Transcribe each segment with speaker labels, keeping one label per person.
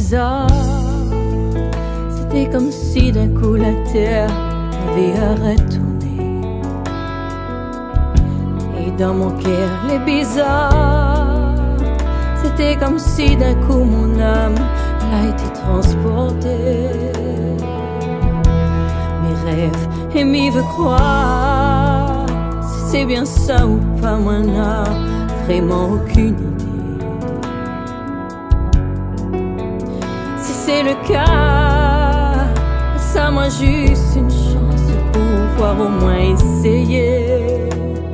Speaker 1: bizarre. C'était comme si d'un coup la terre avait arrêté. Et dans mon cœur, les bizarres, c'était comme si d'un coup mon âme a été transportée. Mes rêves et m'y veut croire, si c'est bien ça ou pas, moi n'a vraiment aucune idée. Si c'est le cas, ça m'a juste une chance de pouvoir au moins essayer.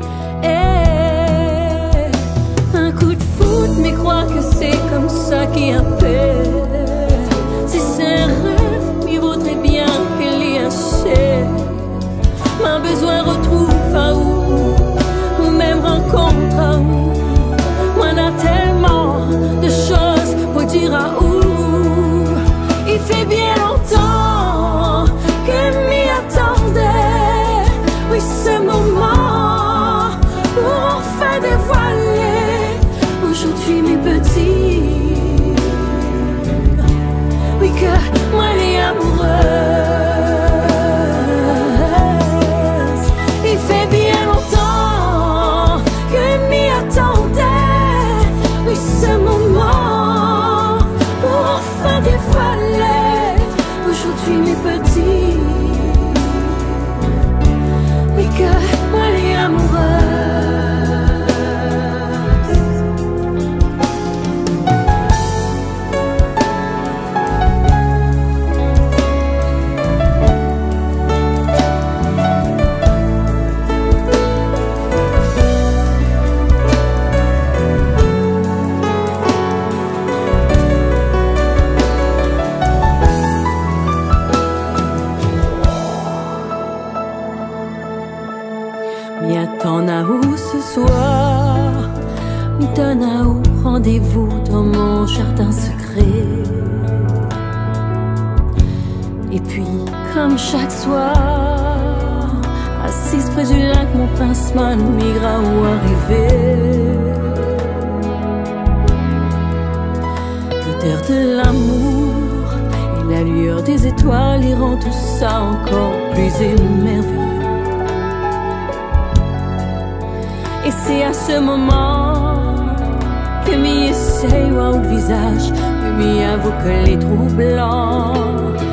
Speaker 1: Un coup de foot, mais crois que c'est comme ça qui appelle. Si c'est un rêve, il vaudrait bien qu'il y achève. M'a besoin retrouve à où, ou même rencontre à où. Moi on a tellement de choses pour dire à où. Il fait bien longtemps que m'y attendais. Oui, ce moment pour enfin dévoiler aujourd'hui mes petits. Oui, que moi les amoureuse. Il fait bien longtemps que m'y attendais. Oui, ce moment pour enfin dévoiler aujourd'hui mes petits. Oui, que moi les amoureuse. T'en as où ce soir? T'en as où rendez-vous dans mon jardin secret? Et puis, comme chaque soir, assise près du lac, mon pincement migra où arriver. L'odeur de l'amour et la lueur des étoiles iront tout ça encore plus émerveillant. Et c'est à ce moment que m'y essaye au visage, m'y avoue que les troublants